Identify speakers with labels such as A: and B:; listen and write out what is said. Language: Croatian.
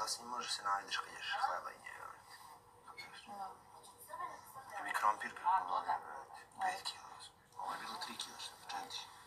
A: s njim može se najdeš kad ješ hleba i njega. Ja bi krompir kako volio, 5 kila. Ovo je bilo 3 kila, 4.